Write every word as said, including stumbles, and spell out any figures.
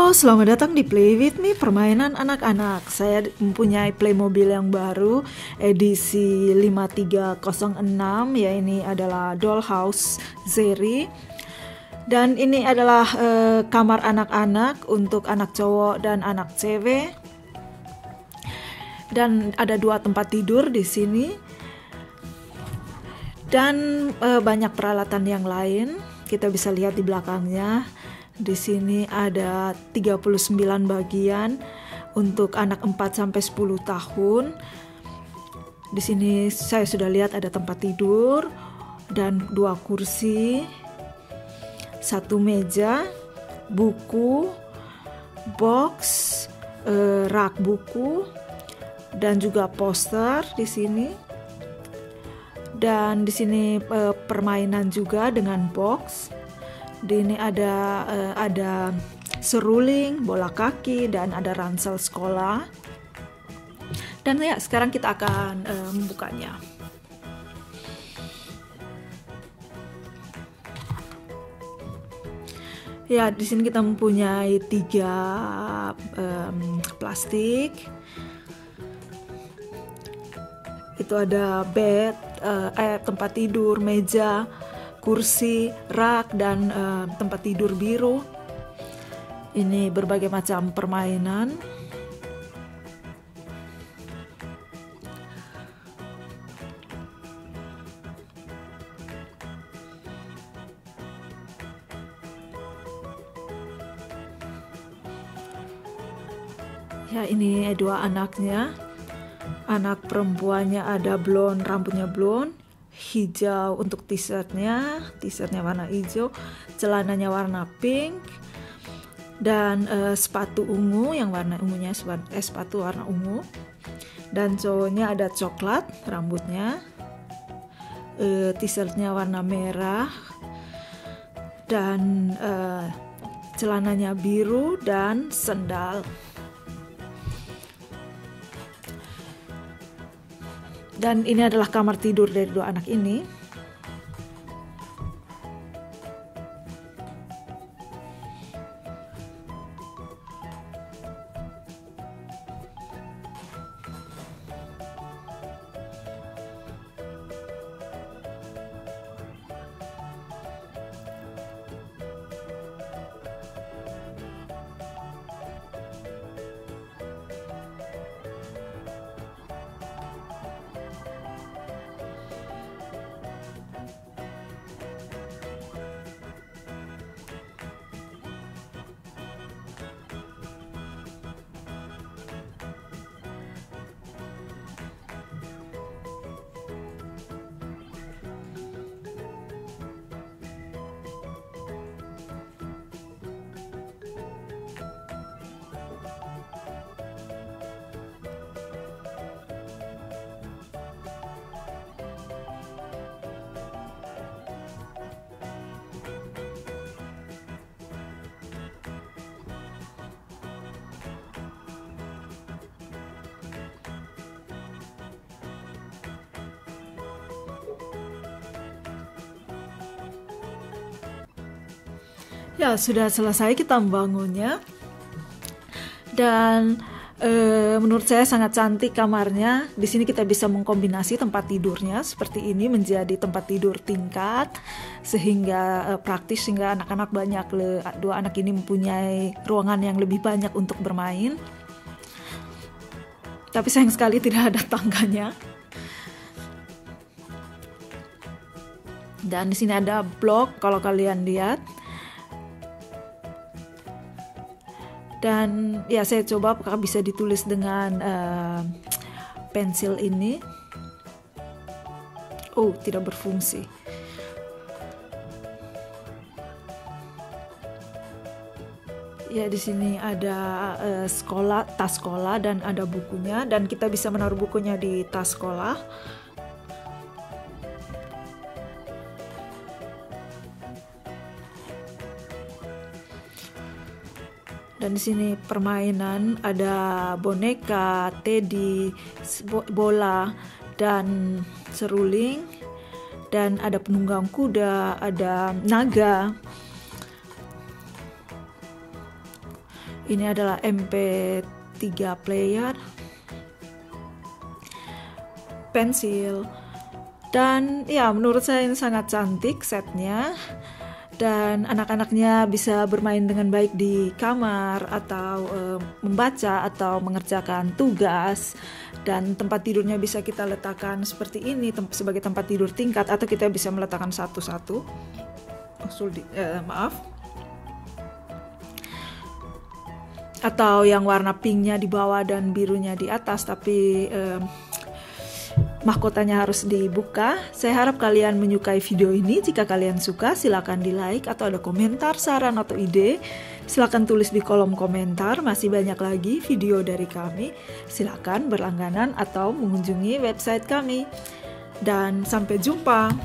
Halo, selamat datang di Play With Me, permainan anak-anak. Saya mempunyai Playmobil yang baru, edisi lima tiga nol enam, ya ini adalah Dollhouse Zeri. Dan ini adalah eh, kamar anak-anak untuk anak cowok dan anak cewek. Dan ada dua tempat tidur di sini. Dan eh, banyak peralatan yang lain, kita bisa lihat di belakangnya. Di sini ada tiga puluh sembilan bagian untuk anak empat sampai sepuluh tahun. Di sini saya sudah lihat ada tempat tidur dan dua kursi, satu meja, buku, box, eh, rak buku, dan juga poster di sini. Dan di sini eh, permainan juga dengan box. Di ini ada uh, ada seruling, bola kaki, dan ada ransel sekolah. Dan ya, sekarang kita akan uh, membukanya. Ya, di sini kita mempunyai tiga um, plastik. Itu ada bed, uh, eh, tempat tidur, meja, kursi, rak, dan uh, tempat tidur biru. Ini berbagai macam permainan. Ya, ini dua anaknya. Anak perempuannya ada blonde, rambutnya blonde. Hijau untuk t-shirtnya, t-shirtnya warna hijau, celananya warna pink, dan uh, sepatu ungu yang warna ungunya eh, sepatu warna ungu. Dan cowoknya ada coklat rambutnya, uh, t-shirtnya warna merah, dan uh, celananya biru dan sendal. Dan ini adalah kamar tidur dari dua anak ini. Ya, sudah selesai kita membangunnya. Dan e, menurut saya sangat cantik kamarnya. Di sini kita bisa mengkombinasi tempat tidurnya seperti ini menjadi tempat tidur tingkat, sehingga e, praktis, sehingga anak-anak banyak le, dua anak ini mempunyai ruangan yang lebih banyak untuk bermain. Tapi sayang sekali tidak ada tangganya. Dan di sini ada blok kalau kalian lihat. Dan ya, saya coba apakah bisa ditulis dengan uh, pensil ini. Oh, tidak berfungsi. Ya, di sini ada uh, sekolah, tas sekolah, dan ada bukunya, dan kita bisa menaruh bukunya di tas sekolah. Dan di sini permainan, ada boneka, teddy, bola, dan seruling. Dan ada penunggang kuda, ada naga. Ini adalah M P tiga player, pensil, dan ya menurut saya ini sangat cantik setnya. Dan anak-anaknya bisa bermain dengan baik di kamar atau e, membaca atau mengerjakan tugas. Dan tempat tidurnya bisa kita letakkan seperti ini tem- sebagai tempat tidur tingkat, atau kita bisa meletakkan satu-satu. Oh, di, eh, maaf. Atau yang warna pinknya di bawah dan birunya di atas, tapi eh, mahkotanya harus dibuka. Saya harap kalian menyukai video ini. Jika kalian suka, silakan di like, atau ada komentar, saran, atau ide, silakan tulis di kolom komentar. Masih banyak lagi video dari kami. Silakan berlangganan atau mengunjungi website kami. Dan sampai jumpa.